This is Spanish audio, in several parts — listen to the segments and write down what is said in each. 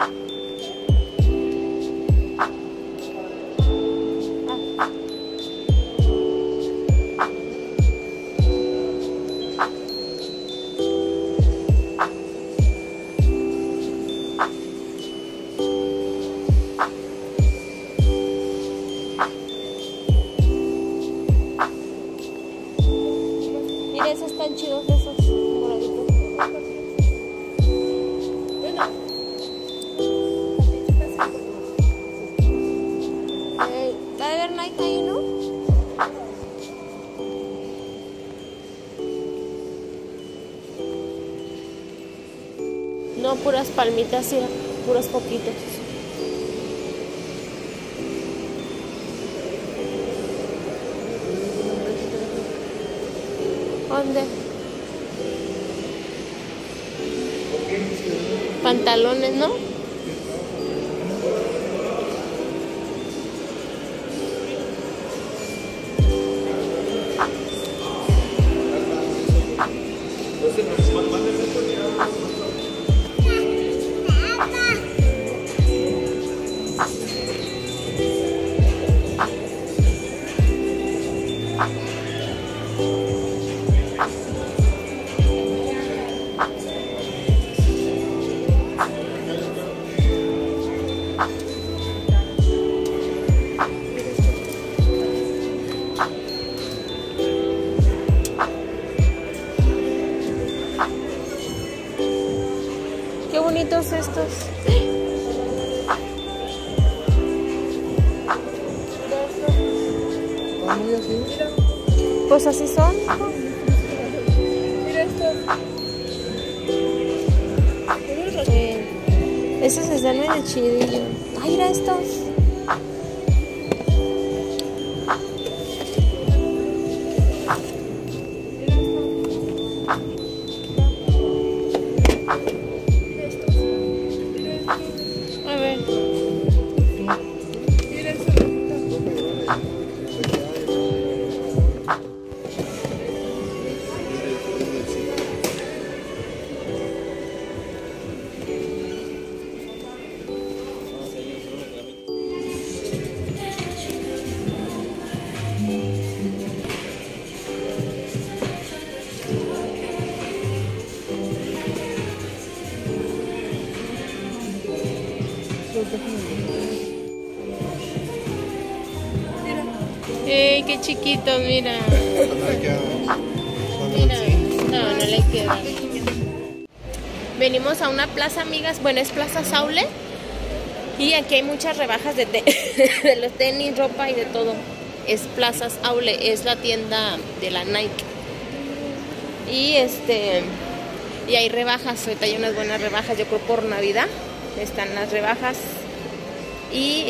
Mira, esos están chidos, esos moraditos. Va a haber Nike ahí, ¿no? No, puras palmitas, sí, puros poquitos. ¿Dónde? Pantalones, ¿no? Qué bonitos estos. Pues así son. Mira estos. Esos están medio chidillos. Ay, mira estos. A ver. Mira estos. ¡Ey, qué chiquito, mira! Mira, no le queda. Venimos a una plaza, amigas. Bueno, es Plaza Saule. Y aquí hay muchas rebajas de los tenis, ropa y de todo. Es Plaza Saule, es la tienda de la Nike. Y y hay rebajas, ahorita hay unas buenas rebajas, yo creo por Navidad están las rebajas. Y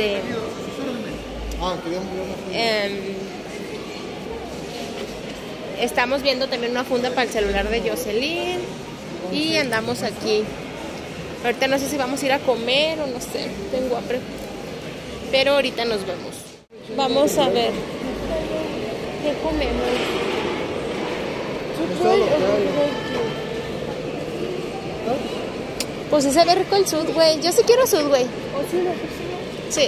estamos viendo también una funda para el celular de Jocelyn. Y andamos aquí. Ahorita no sé si vamos a ir a comer o no sé, tengo hambre. Pero ahorita nos vemos. Vamos a ver. ¿Qué comemos? Pues ese ve rico el Subway. Yo sí quiero Subway. Sí.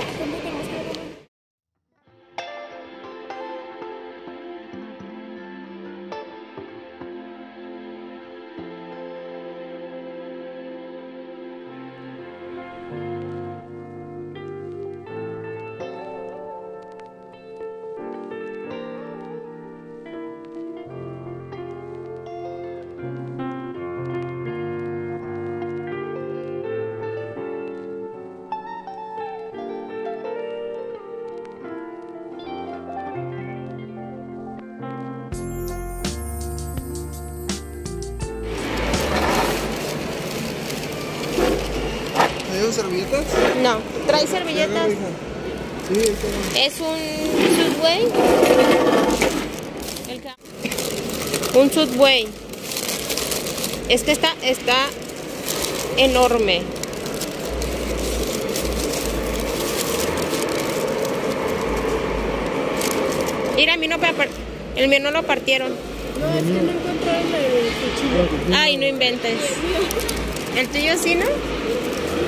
¿Servilletas? No, trae servilletas. Sí, es un Subway. Un Subway. Es que está enorme. Mira, el mío no lo partieron. No, es que no encontraron el cuchillo. Ay, no inventes. ¿El tuyo sí, no?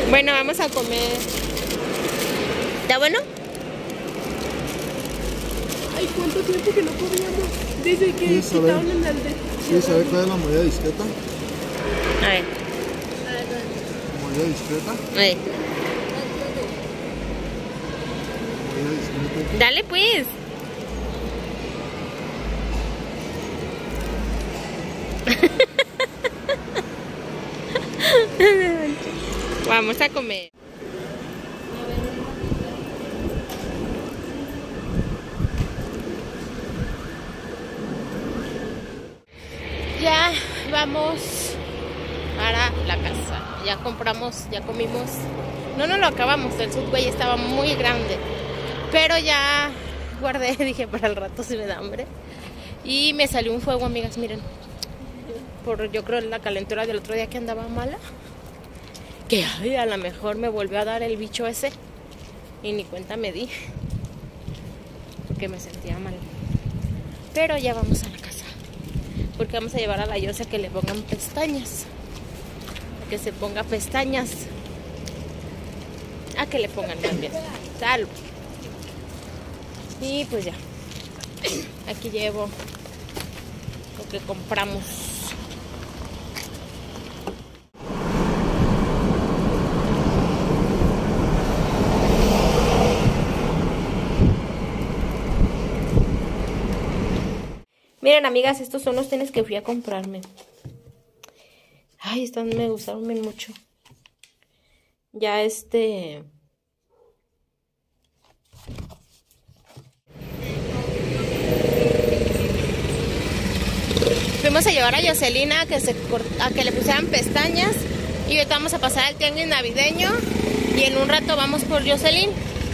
Bueno, vamos a comer. ¿Está bueno? Ay, ¿cuánto tiempo que no comíamos? Desde que ¿Quieres saber? quitaron el alde. ¿Quieres saber cuál es la moneda discreta? A ver. ¿Moneda discreta? Moneda discreta. Dale pues. Vamos a comer. Ya vamos para la casa. Ya compramos, ya comimos. No lo acabamos. El Subway estaba muy grande. Pero ya guardé, dije para el rato si me da hambre. Y me salió un fuego, amigas, miren. Por yo creo la calentura del otro día que andaba mala. Que ay, a lo mejor me volvió a dar el bicho ese. Y ni cuenta me di. Porque me sentía mal. Pero ya vamos a la casa. Porque vamos a llevar a la Yose a que le pongan pestañas. A que se ponga pestañas. A que le pongan también. Salud. Y pues ya. Aquí llevo lo que compramos. Miren, amigas, estos son los tenis que fui a comprarme. Ay, estos me gustaron bien mucho. Ya fuimos a llevar a Jocelyn a que le pusieran pestañas. Y ahorita vamos a pasar al tianguis navideño. Y en un rato vamos por Jocelyn.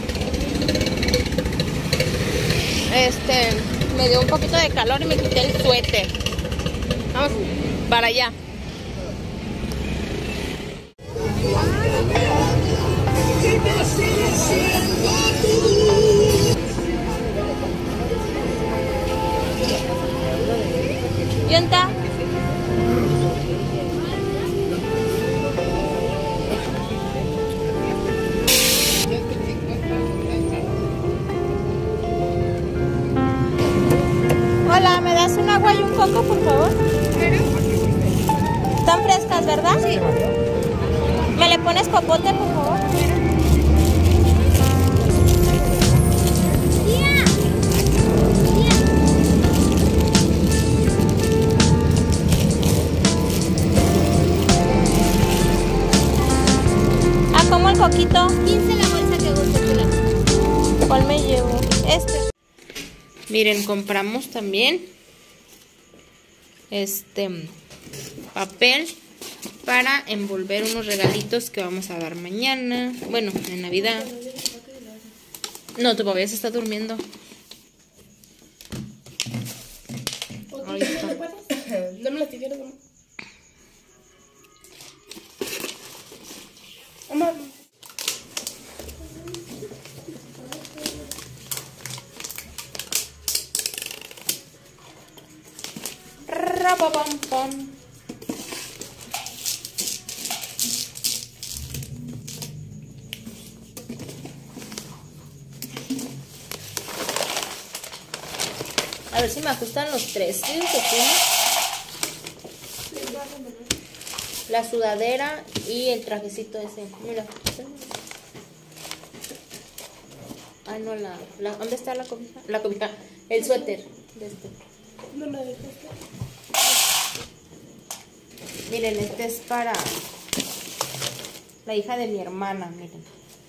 Me dio un poquito de calor y me quité el suéter. Vamos para allá. ¿Y dónde está? Hola, ¿me das un agua y un coco, por favor? ¿Están frescas, verdad? Sí. ¿Me le pones popote, por favor? Ah, ¿cómo el coquito? 15 la bolsa que guste. ¿Cuál me llevo? Miren, compramos también papel para envolver unos regalitos que vamos a dar mañana. Bueno, en Navidad. No, tu papá ya se está durmiendo. Ahorita. Dame las tijeras, mamá. Rapapam-pam. A ver si me ajustan los tres. ¿Sí? La sudadera y el trajecito ese. Mira. Ah, no, ¿dónde está la cobija? La cobija. El suéter de este. No la dejaste. Miren, este es para la hija de mi hermana, miren.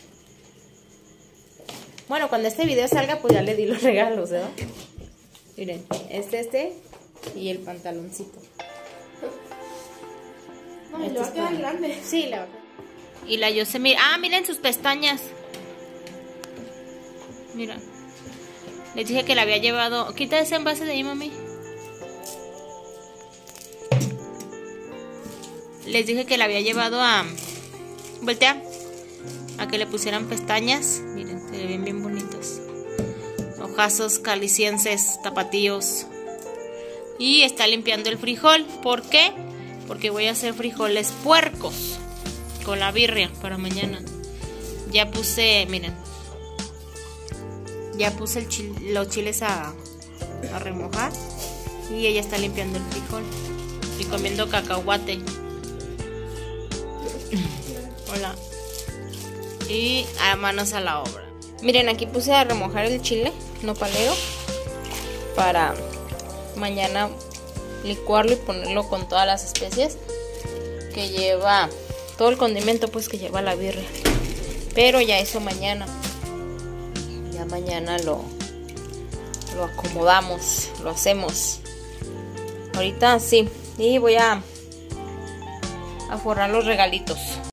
Bueno, cuando este video salga, pues ya le di los regalos, ¿verdad? Miren, este y el pantaloncito. No, le va a quedar grande. Sí, la verdad. Y la Yose, mira. Ah, miren sus pestañas. Mira. Les dije que la había llevado. Quita ese envase de ahí, mami. Les dije que la había llevado a... Voltea. A que le pusieran pestañas. Miren, se ven bien bonitas. Ojazos calicienses, tapatíos. Y está limpiando el frijol. ¿Por qué? Porque voy a hacer frijoles puercos. con la birria para mañana. Ya puse, miren, ya puse los chiles a remojar y ella está limpiando el frijol y comiendo cacahuate. Hola. Y a manos a la obra. Miren, aquí puse a remojar el chile nopalero para mañana licuarlo y ponerlo con todas las especias que lleva, todo el condimento pues que lleva la birria. Pero ya eso mañana. Ya mañana lo acomodamos, lo hacemos. Ahorita sí. Y voy a forrar los regalitos.